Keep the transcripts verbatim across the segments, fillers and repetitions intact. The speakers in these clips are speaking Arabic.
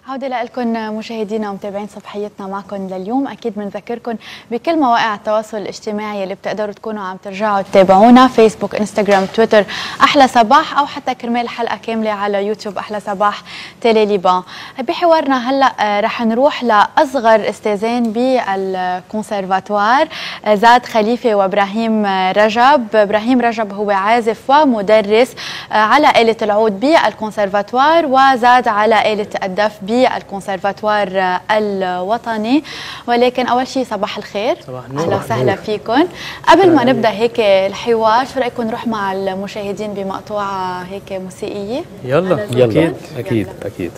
عودة لكم مشاهدينا ومتابعين صبحيتنا معكم لليوم. أكيد بنذكركم بكل مواقع التواصل الاجتماعي اللي بتقدروا تكونوا عم ترجعوا تتابعونا: فيسبوك، انستغرام، تويتر أحلى صباح، أو حتى كرمال حلقة كاملة على يوتيوب أحلى صباح تيلي ليبان. بحوارنا هلأ رح نروح لأصغر استاذين بالكونسرفاتوار، زاد خليفة وإبراهيم رجب. إبراهيم رجب هو عازف ومدرس على آلة العود بالكونسرفاتوار، وزاد على آلة الدف بالكونسرفاتوار الوطني. ولكن اول شيء صباح الخير، اهلا وسهلا فيكم. قبل ما نبدا هيك الحوار، شو رايكم نروح مع المشاهدين بمقطوعه هيك موسيقيه؟ يلا يلا اكيد اكيد اكيد.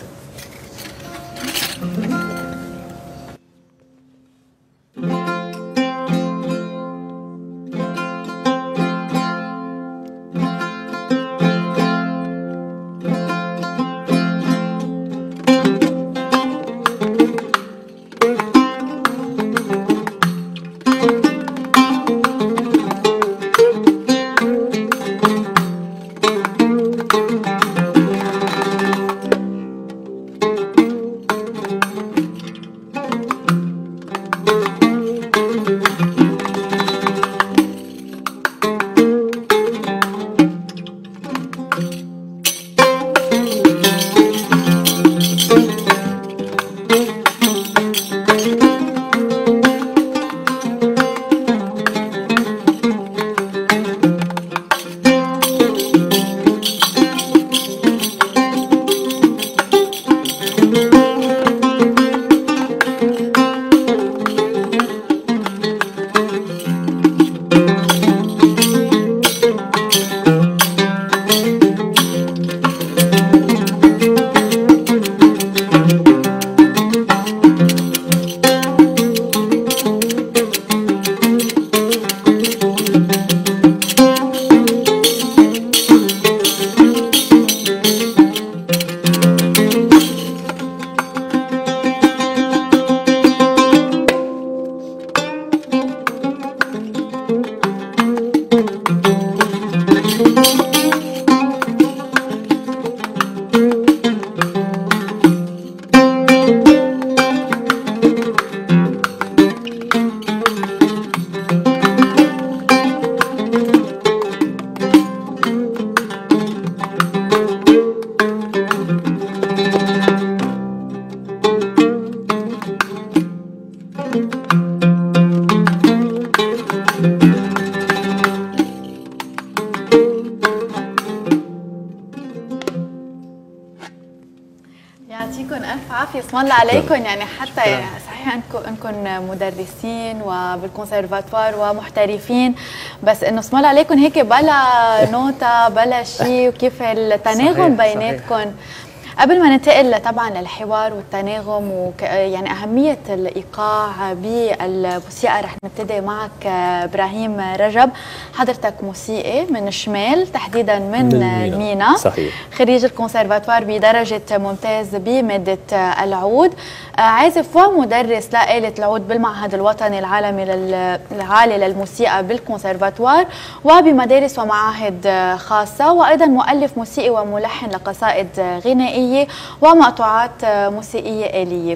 اسم الله عليكم. يعني حتى يعني صحيح انكم انكم مدرسين وبالكونسرفاتوار ومحترفين، بس انه اسم الله عليكم هيك بلا نوتة بلا شيء، وكيف التناغم بيناتكم. قبل ما ننتقل طبعا للحوار والتناغم وك يعني أهمية الإيقاع بالموسيقى، رح نبتدي معك إبراهيم رجب. حضرتك موسيقي من شمال، تحديدا من, من المينا. مينا صحيح. خريج الكونسرفاتوار بدرجة ممتاز بمادة العود، عازف ومدرس لآلة العود بالمعهد الوطني العالمي العالي للموسيقى بالكونسرفاتوار وبمدارس ومعاهد خاصة، وأيضا مؤلف موسيقي وملحن لقصائد غنائية ومقطوعات موسيقية آلية.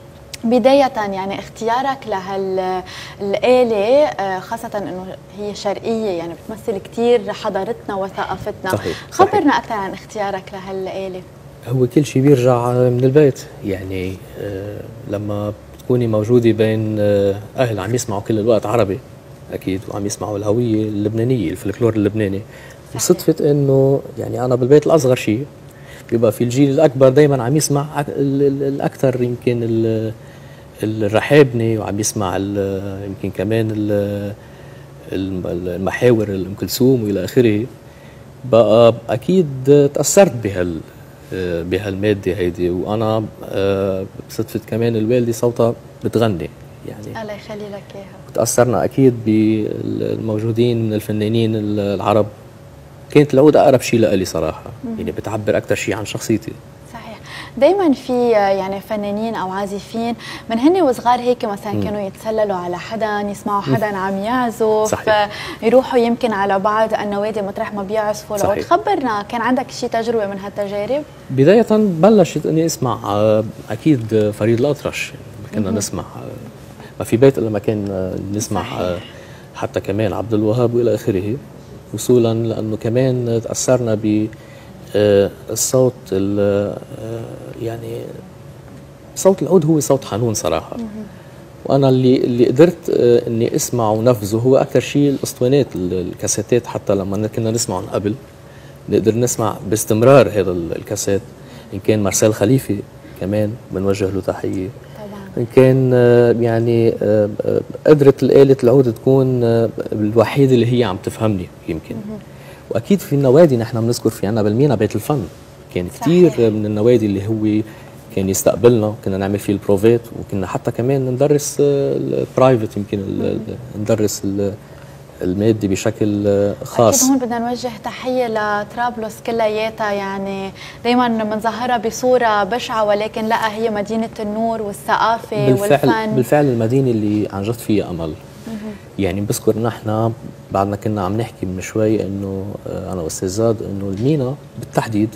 بداية يعني اختيارك لهالآلة، خاصة انه هي شرقية، يعني بتمثل كثير حضارتنا وثقافتنا. صحيح. خبرنا صحيح. أكثر عن اختيارك لهالآلة. هو كل شيء بيرجع من البيت، يعني آه لما بتكوني موجودة بين آه أهل عم يسمعوا كل الوقت عربي أكيد، وعم يسمعوا الهوية اللبنانية، الفلكلور اللبناني. صدفة انه يعني أنا بالبيت الأصغر شيء، بيبقى في الجيل الأكبر دايما عم يسمع الأكثر، يمكن الرحابني، وعم يسمع يمكن كمان المحاور أم كلثوم وإلى آخره. بقى أكيد تأثرت بهال بهالمادة هيدي، وأنا بصدفة كمان الوالدة صوتها بتغني، يعني الله يخلي لك إياها. تأثرنا أكيد بالموجودين الفنانين العرب. كانت العود أقرب شيء لإلي صراحة، مم. يعني بتعبر أكثر شيء عن شخصيتي. صحيح. دايما في يعني فنانين او عازفين من هن وصغار هيك مثلا م. كانوا يتسللوا على حدا، يسمعوا حدا م. عم يعزف، يروحوا يمكن على بعض النوادي مطرح ما بيعزفوا. لو تخبرنا كان عندك شي تجربه من هالتجارب؟ بدايه بلشت اني اسمع اكيد فريد الأطرش، كنا م. نسمع ما في بيت الا ما كان نسمع صحيح. حتى كمان عبد الوهاب والى اخره، وصولا لانه كمان تاثرنا ب الصوت يعني صوت العود هو صوت حنون صراحه. وانا اللي اللي قدرت اني اسمع ونفذه هو اكثر شيء الاسطوانات الكاسيتات، حتى لما كنا نسمع من قبل نقدر نسمع باستمرار هذا الكاسيت. ان كان مارسيل خليفه كمان بنوجه له تحيه، إن كان يعني قدرت الآلة العود تكون الوحيدة اللي هي عم تفهمني يمكن. وأكيد في النوادي نحن بنذكر في عنا بالمينا بيت الفن، كان كثير من النوادي اللي هو كان يستقبلنا، كنا نعمل فيه البروفات، وكنا حتى كمان ندرس البرايفت، يمكن ندرس المادي بشكل خاص. أكيد هون بدنا نوجه تحية لطرابلس كلياتها، يعني دايما بنظهرها بصورة بشعة ولكن لا، هي مدينة النور والثقافة بالفعل والفن. بالفعل المدينة اللي عن جد فيها أمل. يعني بذكر نحن بعدنا كنا عم نحكي من شوي إنه أنا وأستاذ زاد إنه المينا بالتحديد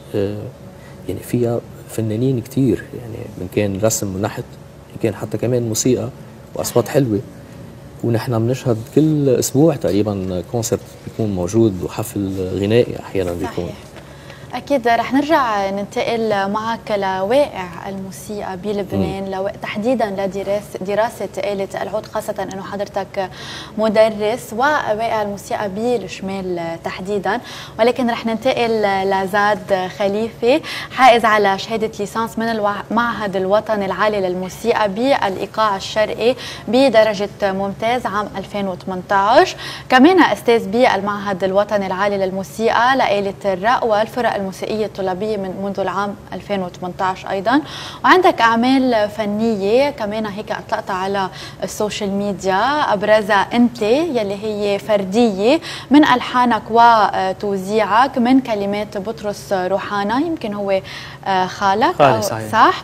يعني فيها فنانين كتير، يعني من كان رسم ونحت، من كان حتى كمان موسيقى وأصوات حلوة. ونحن بنشهد كل اسبوع تقريبا كونسرت بيكون موجود وحفل غنائي احيانا بيكون. أكيد رح نرجع ننتقل معك لواقع الموسيقى بلبنان، لو... تحديدا لدراسة دراسة آلة العود، خاصة أنه حضرتك مدرس، وواقع الموسيقى بالشمال تحديدا. ولكن رح ننتقل لزاد خليفة، حائز على شهادة ليسانس من المعهد الوطني العالي للموسيقى بالإيقاع الشرقي بدرجة ممتاز عام ألفين وثمانية عشر، كمان أستاذ بالمعهد الوطني العالي للموسيقى لآلة الرق والفرق الموسيقية الطلابية من منذ العام ألفين وثمانية عشر أيضا. وعندك أعمال فنية كمان هيك أطلقتها على السوشيال ميديا، أبرزها أنت يلي هي فردية من ألحانك وتوزيعك من كلمات بطرس روحانا، يمكن هو خالك خالي صحيح. صح،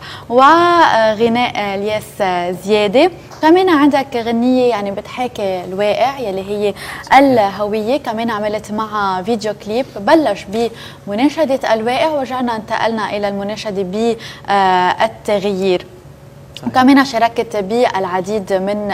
وغناء الياس زيادة. كمان عندك غنية يعني بتحاكي الواقع يلي هي الهوية، كمان عملت معها فيديو كليب بلش بمناشدة الواقع، ورجعنا انتقلنا إلى المناشدة بالتغيير. وكمان شاركت بالعديد من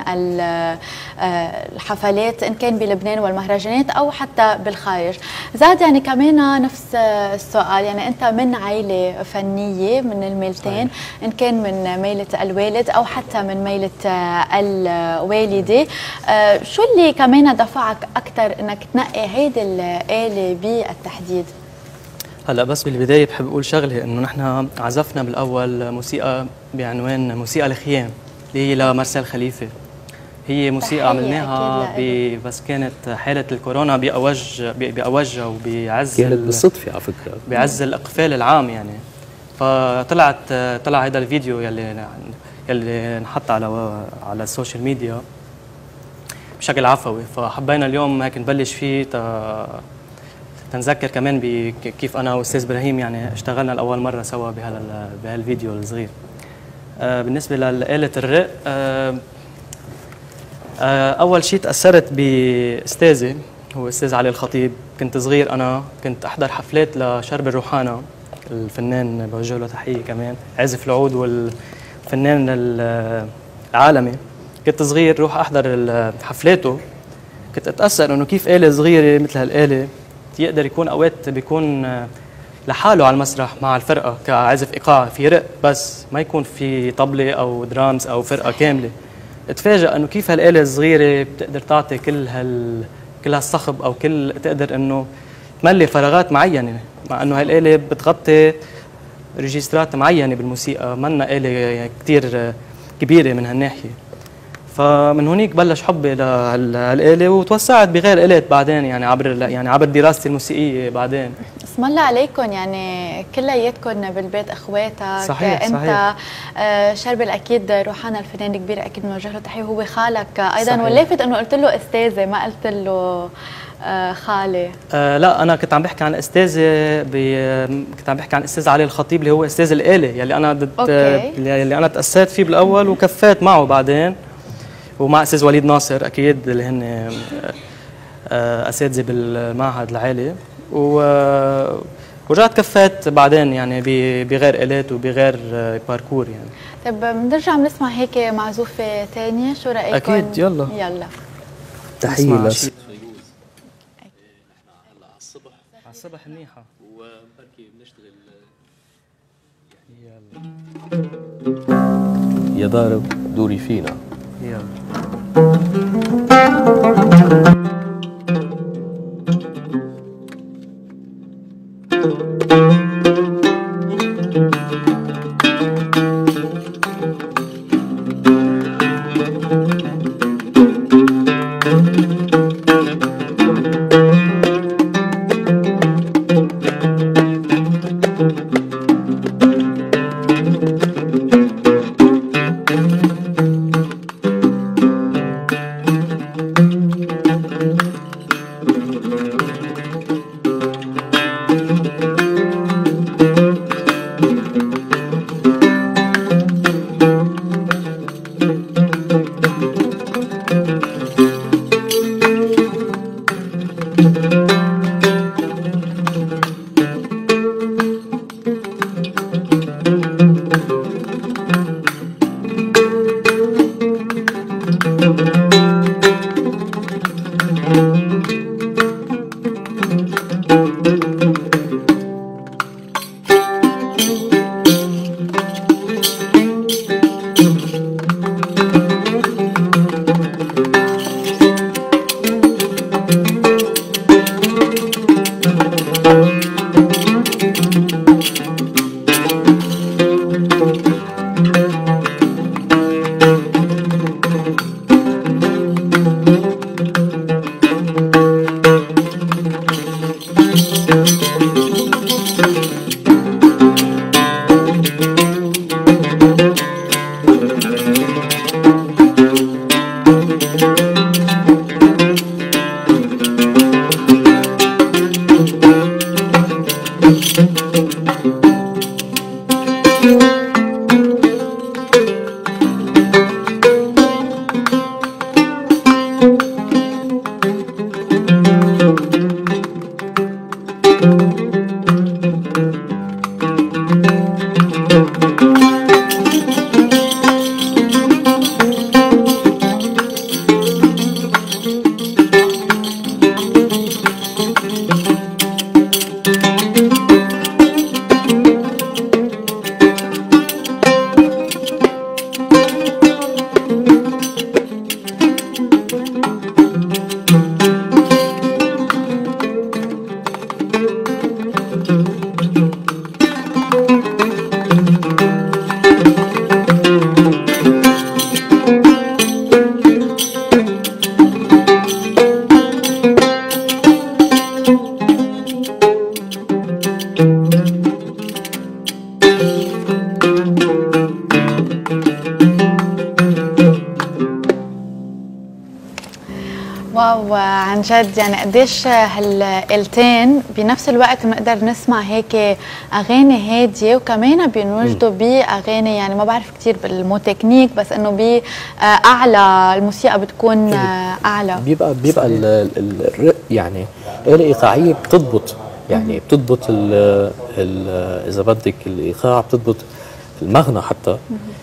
الحفلات إن كان بلبنان والمهرجانات أو حتى بالخارج. زاد يعني كمان نفس السؤال، يعني أنت من عائلة فنية من الميلتين، إن كان من ميلة الوالد أو حتى من ميلة الوالدة، شو اللي كمان دفعك أكثر إنك تنقي هيدي الآلة بالتحديد؟ هلا بس بالبدايه بحب اقول شغله، انه نحن عزفنا بالاول موسيقى بعنوان موسيقى الخيام اللي هي لمارسيل خليفه. هي موسيقى عملناها بس كانت حاله الكورونا باوج باوجها وبعز كانت بالصدفه على فكره، بعز الاقفال العام يعني. فطلعت طلع هذا الفيديو يلي يلي انحط على على السوشيال ميديا بشكل عفوي، فحبينا اليوم هيك نبلش فيه تنذكر كمان بكيف انا واستاذ ابراهيم يعني اشتغلنا لاول مره سوا بهالفيديو الصغير. آه بالنسبه لآلة الرق، آه آه اول شيء تاثرت باستاذي هو استاذ علي الخطيب. كنت صغير انا كنت احضر حفلات لشرب الروحانا، الفنان بوجه له تحيه كمان، عازف العود والفنان العالمي. كنت صغير روح احضر حفلاته، كنت اتاثر انه كيف آلة صغيره مثل هالآلة يقدر يكون اوقات بيكون لحاله على المسرح مع الفرقه كعازف ايقاع في رق بس، ما يكون في طبله او درامز او فرقه كامله. اتفاجئ انه كيف هالآلة الصغيره بتقدر تعطي كل هال كل هالصخب او كل تقدر انه تملي فراغات معينه، مع انه هالآلة بتغطي ريجسترات معينه بالموسيقى، منا آلة كثير كبيره من هالناحيه. فمن هونيك بلش حبي لهالآلة وتوسعت بغير آلات بعدين، يعني عبر يعني عبر دراستي الموسيقيه بعدين. اسم الله عليكم، يعني كلياتكم بالبيت اخواتك. صحيح انت صحيح. آه شربل اكيد روحانا الفنان الكبير اكيد بنوجه له تحيه، هو خالك ايضا. واللافت انه قلت له استاذه ما قلت له آه خالي؟ آه لا، انا كنت عم بحكي عن استاذي ب... كنت عم بحكي عن استاذ علي الخطيب اللي هو استاذ الآلة يلي انا دت... يلي انا تأسست فيه بالاول وكفيت معه بعدين، ومع استاذ وليد ناصر اكيد اللي هن اساتذه بالمعهد العالي، و ورجعت كفيت بعدين يعني بغير آلات وبغير باركور يعني. طيب بنرجع بنسمع هيك معزوفه ثانيه، شو رايكم؟ اكيد، يلا يلا. تحيه لس على الصبح منيحه وبركي بنشتغل يعني يا ضارب دوري فينا. يلا. واو، عن جد يعني قديش هالآلتين بنفس الوقت بنقدر نسمع هيك اغاني هاديه وكمان بينوجدوا باغاني يعني ما بعرف كثير بالموتكنيك، بس انه باعلى الموسيقى بتكون اعلى. بيبقى بيبقى الرق يعني آلة إيقاعية بتضبط يعني بتضبط ال ال اذا بدك الايقاع، بتضبط المغنى حتى.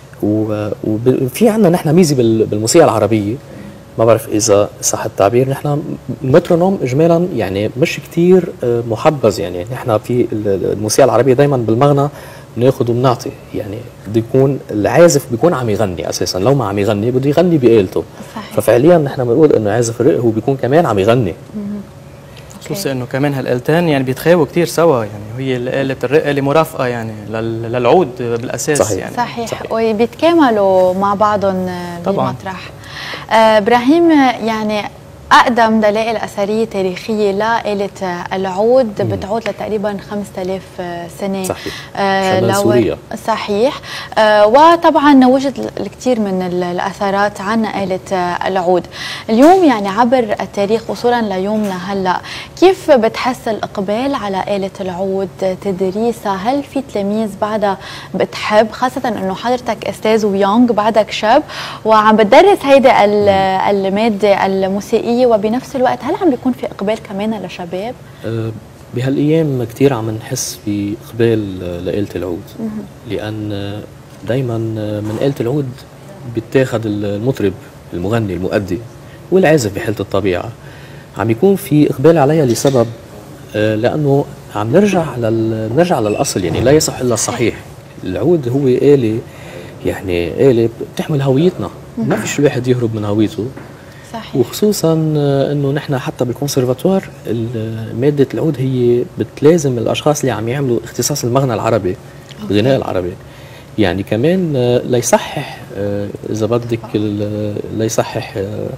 وفي عندنا نحن ميزه بالموسيقى العربيه، ما بعرف اذا صح التعبير، نحن المترونوم اجمالا يعني مش كثير محبذ. يعني نحن في الموسيقى العربيه دائما بالمغنى بناخذ وبنعطي، يعني بده يكون العازف بيكون عم يغني اساسا، لو ما عم يغني بده يغني بآلته. ففعليا نحن بنقول انه عازف الرق هو بيكون كمان عم يغني، خصوصا انه كمان هالآلتين يعني بيتخاووا كثير سوا، يعني هي آلة الرق آلة مرافقه يعني للعود بالاساس. صحيح. يعني صحيح, صحيح. وبيتكاملوا مع بعضهم بالمطرح. آه ابراهيم، يعني أقدم دلائل أثرية تاريخية لآلة العود بتعود لتقريبا خمسة آلاف سنة. صحيح. آه شمال سوريا. صحيح. آه وطبعا وجد الكثير من الأثارات عن آلة العود. اليوم يعني عبر التاريخ وصولا ليومنا هلا، كيف بتحس الإقبال على آلة العود، تدريسها؟ هل في تلاميذ بعدها بتحب، خاصة إنه حضرتك أستاذ ويونغ بعدك شاب وعم بتدرس هيدي المادة الموسيقية، وبنفس الوقت هل عم بيكون في إقبال كمان لشباب؟ أه بهالأيام كتير عم نحس بإقبال لآلة العود، لأن دايما من آلة العود بيتاخد المطرب المغني المؤدي والعازف بحالة الطبيعة. عم يكون في إقبال عليها لسبب أه لأنه عم نرجع لل... نرجع للأصل، يعني لا يصح إلا الصحيح. العود هو آلة، يعني آلة بتحمل هويتنا، ما فيش الواحد يهرب من هويته. صحيح. وخصوصا انه نحن حتى بالكونسرفاتوار ماده العود هي بتلازم الاشخاص اللي عم يعملوا اختصاص المغنى العربي، الغناء العربي. يعني كمان ليصحح اذا بدك ليصحح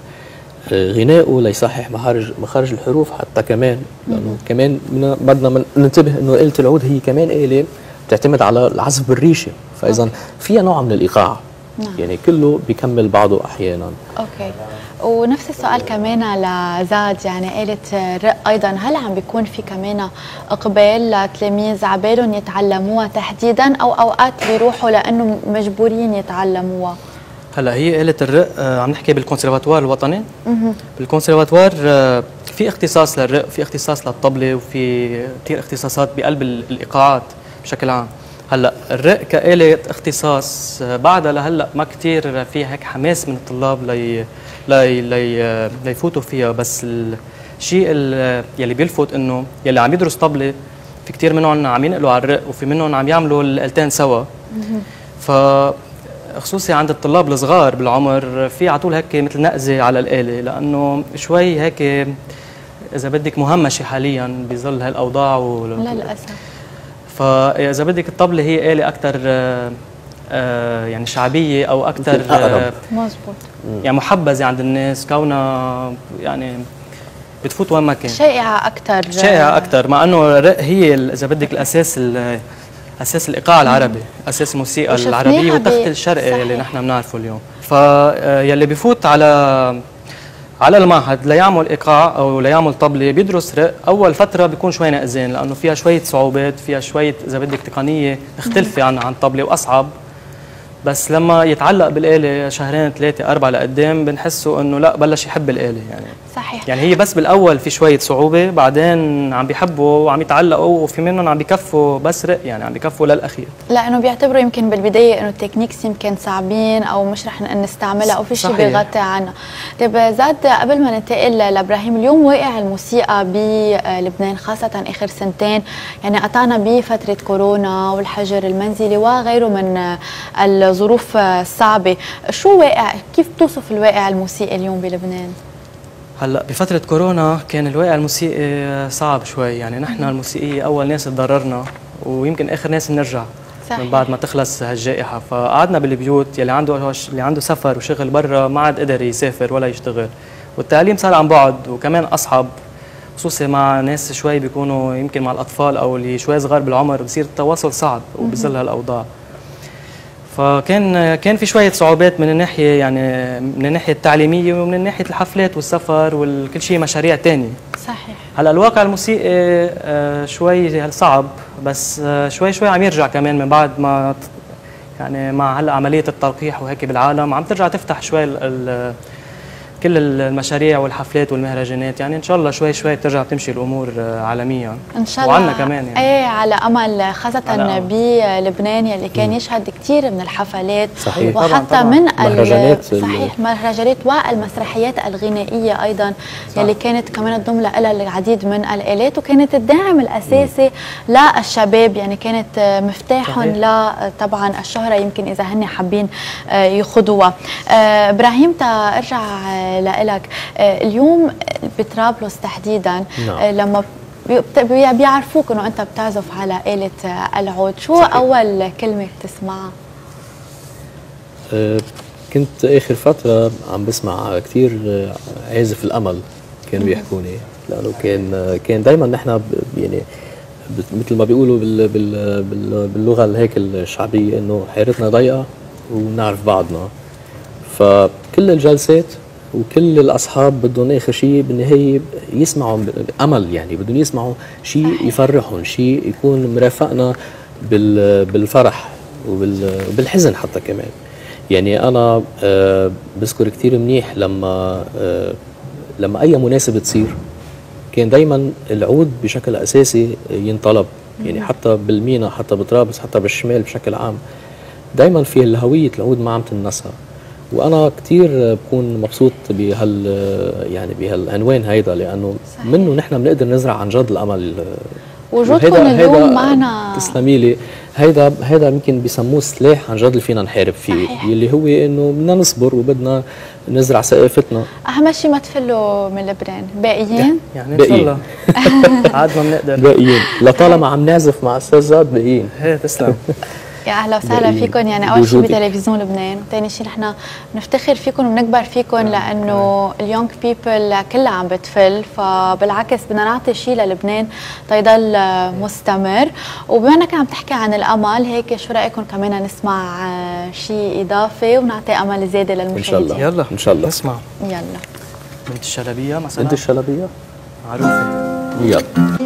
غنائه، ليصحح مخارج مخارج الحروف حتى كمان، لانه كمان بدنا ننتبه انه آلة العود هي كمان آلة بتعتمد على العزف بالريشه، فاذا فيها نوع من الايقاع. نعم. يعني كله بيكمل بعضه احيانا. اوكي. ونفس السؤال كمان لزاد، يعني آلة الرق ايضا هل عم بيكون في كمان اقبال لتلاميذ عبالهم يتعلموها تحديدا، او اوقات بيروحوا لانه مجبورين يتعلموها؟ هلا هي آلة الرق آه عم نحكي بالكونسرفاتوار الوطني. بالكونسرفاتوار آه في اختصاص للرق، في اختصاص للطبلة، وفي كثير اختصاصات بقلب الايقاعات بشكل عام. هلا الرق كآلة اختصاص بعدها لهلا ما كثير في هيك حماس من الطلاب لي لي لي ليفوتوا فيها، بس الشيء يلي بيلفت انه يلي عم يدرس طبلة في كثير منهم عم ينقلوا على الرق، وفي منهم عم يعملوا الآلتين سوا. ف خصوصي عند الطلاب الصغار بالعمر في على طول هيك مثل نقزة على الآلة، لأنه شوي هيك إذا بدك مهمشة حاليا بظل هالأوضاع و... للأسف. فإذا بدك الطبلة هي آلة أكثر آه آه يعني شعبية أو أكثر آه مزبوط، يعني محبذة عند الناس، كونها يعني بتفوت وين ما كان، شائعة أكثر شائعة أكثر، مع إنه الرق هي إذا بدك الأساس أساس الإيقاع العربي، أساس الموسيقى العربية والتخت الشرقي اللي نحن بنعرفه اليوم. فيلي بفوت على على المعهد ليعمل ايقاع او ليعمل طبله بيدرس رق، اول فتره بيكون شوي نقزان لانه فيها شويه صعوبات، فيها شويه اذا بدك تقنيه مختلفه عن عن طبله واصعب، بس لما يتعلق بالاله شهرين ثلاثه اربعه لقدام بنحسه انه لا بلش يحب الاله. يعني صحيح. يعني هي بس بالاول في شويه صعوبه، بعدين عم بيحبوا وعم يتعلقوا، وفي منهم عم بيكفوا بس رق، يعني عم بيكفوا للاخير، لانه بيعتبروا يمكن بالبدايه انه التكنيكس يمكن صعبين او مش رح نستعملها او في شيء بيغطي عنها. طيب زاد، قبل ما ننتقل لابراهيم، اليوم واقع الموسيقى بلبنان خاصه اخر سنتين، يعني قطعنا بفتره كورونا والحجر المنزلي وغيره من الظروف الصعبه، شو واقع، كيف بتوصف الواقع الموسيقي اليوم بلبنان؟ هلا بفترة كورونا كان الواقع الموسيقي صعب شوي، يعني نحن الموسيقية أول ناس تضررنا ويمكن آخر ناس نرجع. صحيح. من بعد ما تخلص هالجائحة، فقعدنا بالبيوت، يلي عنده اللي عنده سفر وشغل برا ما عاد قدر يسافر ولا يشتغل، والتعليم صار عن بعد وكمان أصعب، خصوصي مع ناس شوي بيكونوا يمكن مع الأطفال أو اللي شوي صغار بالعمر، بصير التواصل صعب وبظل هالأوضاع. فكان كان في شويه صعوبات من الناحيه، يعني من الناحيه التعليميه ومن ناحيه الحفلات والسفر وكل شيء مشاريع ثانيه. صحيح. هلا الواقع الموسيقي شوي صعب، بس شوي شوي عم يرجع كمان من بعد ما يعني مع هلا عمليه التلقيح وهيك بالعالم عم ترجع تفتح شوي ال ال كل المشاريع والحفلات والمهرجانات، يعني ان شاء الله شوي شوي بترجع تمشي الامور عالميا ان شاء الله، وعنا كمان يعني. ايه على امل، خاصه بلبنان يلي كان يشهد كثير من الحفلات. صحيح. وحتى طبعاً طبعاً. من مهرجانات، صحيح مهرجانات والمسرحيات الغنائيه ايضا صح. يلي كانت كمان تضم لها العديد من الالات، وكانت الداعم الاساسي م. للشباب، يعني كانت مفتاحهم ل طبعا الشهره، يمكن اذا هن حابين يخوضوها. ابراهيم، ترجع لإلك، اليوم بطرابلس تحديدا نعم. لما بيعرفوك انه انت بتعزف على آلة العود، شو صحيح. اول كلمة بتسمعها؟ أه كنت اخر فترة عم بسمع كثير عازف الامل كانوا يحكوني، لانه كان كان دائما نحن يعني مثل ما بيقولوا بال بال بال باللغه هيك الشعبيه انه حيرتنا ضيقه ونعرف بعضنا. فكل الجلسات وكل الاصحاب بدهم اخر شيء بالنهايه يسمعوا امل، يعني بدهم يسمعوا شيء يفرحهم، شيء يكون مرافقنا بالفرح وبالحزن حتى كمان. يعني انا أه بذكر كثير منيح لما أه لما اي مناسبه تصير كان دائما العود بشكل اساسي ينطلب، يعني حتى بالمينا، حتى بطرابلس، حتى بالشمال بشكل عام دائما في الهويه العود ما عم تنسى. وانا كثير بكون مبسوط بهال يعني بهالعنوان هيدا، لانه صحيح. منه نحن بنقدر نزرع عن جد الامل. وجودكم اليوم معنا تسلمي لي، هيدا هيدا يمكن بيسموه سلاح عن جد اللي فينا نحارب فيه، صحيح. اللي هو انه بدنا نصبر وبدنا نزرع ثقافتنا. اهم شيء ما تفلوا من لبنان، باقيين يعني ان شاء الله عاد ما بنقدر باقيين لطالما عم نعزف مع استاذ زاد باقيين. ايه تسلم. يا اهلا وسهلا فيكم. يعني اول شيء بتلفزيون لبنان، وثاني شيء نحن بنفتخر فيكم وبنكبر فيكم لانه اليونج بيبل كلها عم بتفل، فبالعكس بدنا نعطي شيء للبنان تيضل مستمر. وبما انك عم تحكي عن الامل، هيك شو رايكم كمان نسمع شيء اضافي ونعطي امل زياده للمشاهدين؟ ان شاء الله. يلا ان شاء الله نسمع. يلا بنت الشلبيه مثلا. بنت الشلبيه معروفه. يلا.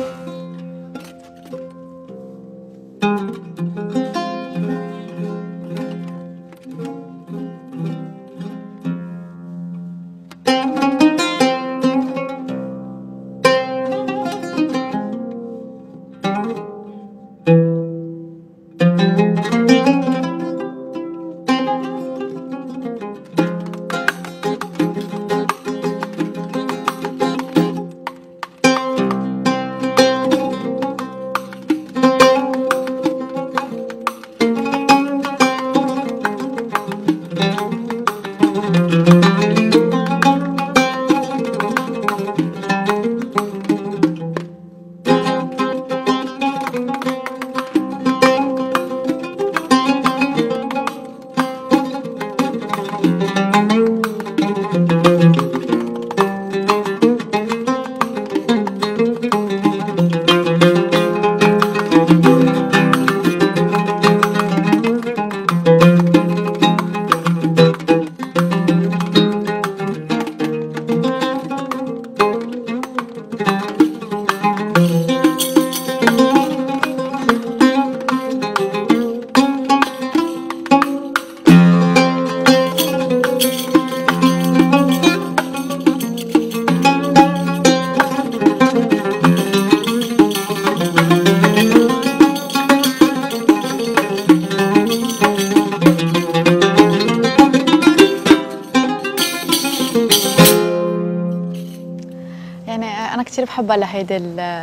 بحبها لهيدي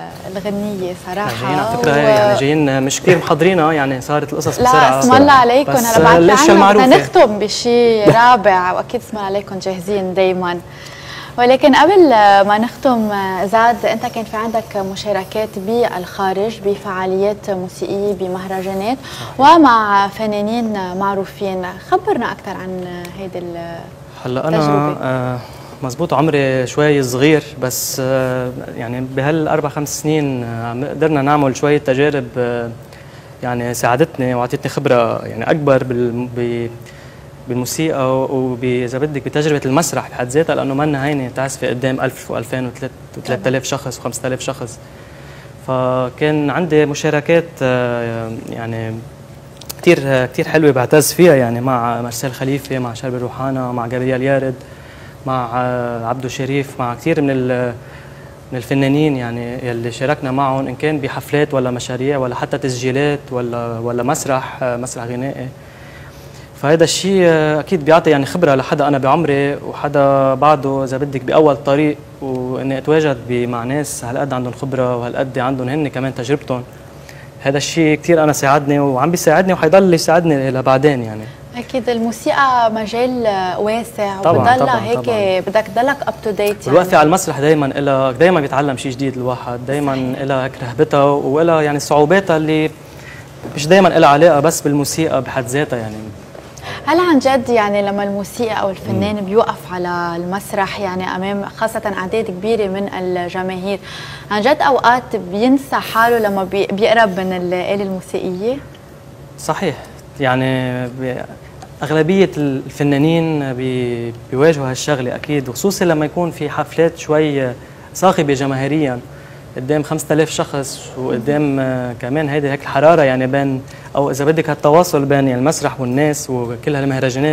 الغنية صراحة. جايين على فكرة و... يعني جايين مش كثير محضرينها، يعني صارت القصص بسرعة. لا اسم الله عليكم، هلا بعد عنا بدنا نختم بشيء رابع واكيد اسم الله عليكم جاهزين دايما. ولكن قبل ما نختم زاد، انت كان في عندك مشاركات بالخارج بفعاليات موسيقية بمهرجانات ومع فنانين معروفين، خبرنا اكثر عن هيدي التجربة. هلا انا آه مزبوط عمري شوي صغير، بس يعني بهالاربع خمس سنين قدرنا نعمل شويه تجارب يعني ساعدتني واعطتني خبره يعني اكبر بالموسيقى واذا بدك بتجربه المسرح بحد ذاتها، لانه منا هينه تعزفي قدام ألف وألفين وثلاث آلاف شخص وخمسة آلاف شخص. فكان عندي مشاركات يعني كثير كثير حلوه بعتز فيها، يعني مع مارسيل خليفه، مع شربي روحانا، مع جابرييل يارد، مع عبدو شريف، مع كثير من من الفنانين يعني اللي شاركنا معهم، ان كان بحفلات ولا مشاريع ولا حتى تسجيلات ولا ولا مسرح مسرح غنائي. فهذا الشيء اكيد بيعطي يعني خبره لحدا انا بعمري وحدا بعده اذا بدك باول طريق، واني اتواجد مع ناس هالقد عندهم خبره وهالقد عندهم هن كمان تجربتهم. هذا الشيء كثير انا ساعدني وعم بيساعدني وحيضل يساعدني لبعدين. يعني اكيد الموسيقى مجال واسع طبعاً وبضلها هيك طبعاً. بدك تضلك اب تو ديت. الوقفه يعني على المسرح دائما لها دائما بيتعلم شيء جديد الواحد، دائما لها هيك رهبتها ولها يعني صعوباتها اللي مش دائما لها علاقه بس بالموسيقى بحد ذاتها. يعني هل عن جد يعني لما الموسيقى او الفنان بيوقف على المسرح يعني امام خاصه اعداد كبيره من الجماهير، عن جد اوقات بينسى حاله لما بيقرب من الآلة الموسيقيه؟ صحيح، يعني أغلبية الفنانين بي بيواجهوا هالشغلة أكيد، وخصوصا لما يكون في حفلات شوي صاخبة جماهيريا قدام خمسة آلاف شخص، وقدام كمان هيدي هيك الحرارة يعني بين، أو إذا بدك هالتواصل بين يعني المسرح والناس وكل هالمهرجانات.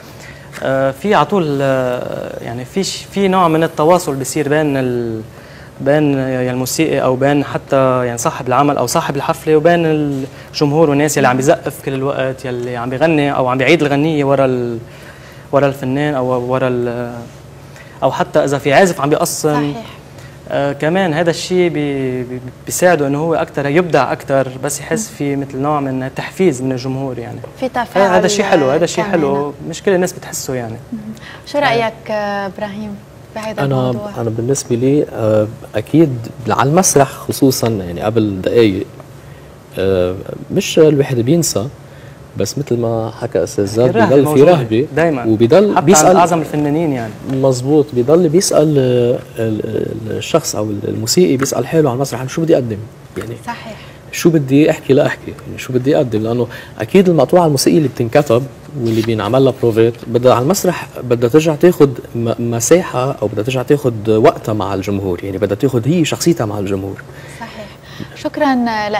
في على طول يعني في في نوع من التواصل بيصير بين ال بين الموسيقي او بين حتى يعني صاحب العمل او صاحب الحفله وبين الجمهور والناس يلي عم بيزقف كل الوقت، يلي عم بيغني او عم بيعيد الغنيه ورا ال ورا الفنان او ورا ال او حتى اذا في عازف عم بيقصن. صحيح. آه كمان هذا الشيء بي بيساعده انه هو اكثر يبدع اكثر، بس يحس في مثل نوع من التحفيز من الجمهور يعني. في تفاعل. هذا شيء حلو، هذا شيء حلو، مش كل الناس بتحسه يعني. شو رايك ابراهيم بهذا أنا الموضوع؟ أنا بالنسبة لي أكيد على المسرح خصوصا يعني قبل دقايق مش الواحد بينسى، بس مثل ما حكى أستاذ زاد بيضل في رهبة دايما، وبيضل حتى بيسأل أعظم الفنانين يعني. مزبوط، بيضل بيسأل الشخص أو الموسيقي بيسأل حاله على المسرح شو بدي أقدم يعني. صحيح. شو بدي احكي لا احكي يعني شو بدي اقدم، لانه اكيد المقطوعه الموسيقيه اللي بتنكتب واللي بينعمل لها بروفات بدها على المسرح بدها ترجع تاخذ مساحه او بدها ترجع تاخذ وقتها مع الجمهور، يعني بدها تاخذ هي شخصيتها مع الجمهور. صحيح. شكرا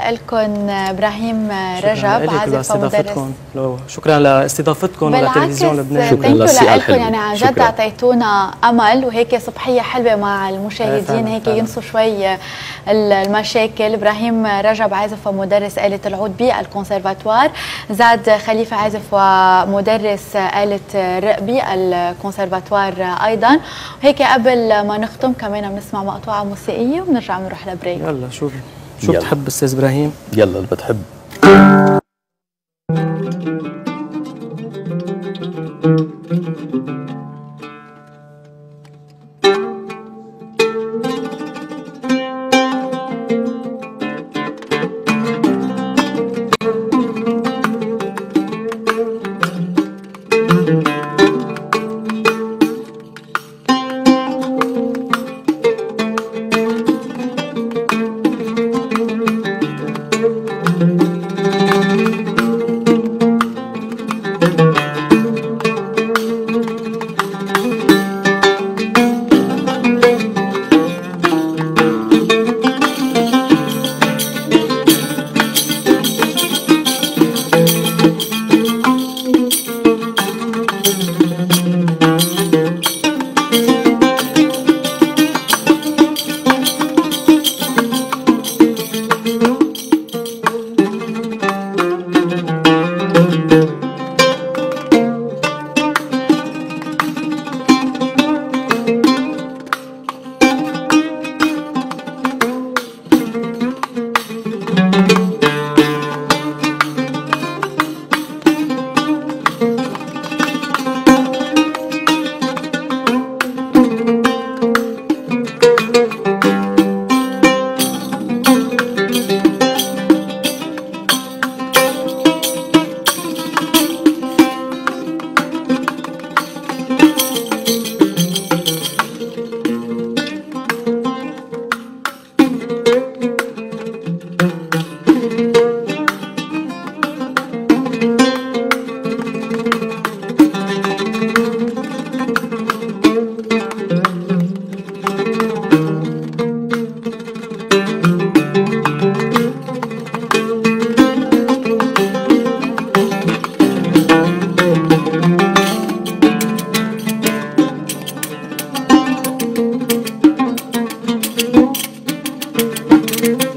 لكم ابراهيم رجب عازف ومدرس. شكرا لاستضافتكم لتلفزيون لبنان. شكرا لكم يعني عن جد اعطيتونا امل وهيك صبحيه حلوه مع المشاهدين، هيك ينسوا شوي المشاكل. ابراهيم رجب عازف ومدرس آلة العود بالكونسرفاتوار، زاد خليفه عازف ومدرس آلة الرق بالكونسرفاتوار ايضا. وهيك قبل ما نختم كمان بنسمع مقطوعه موسيقيه وبنرجع بنروح لبريك. يلا شو شو بتحب استاذ ابراهيم؟ يلا اللي بتحب. Thank you.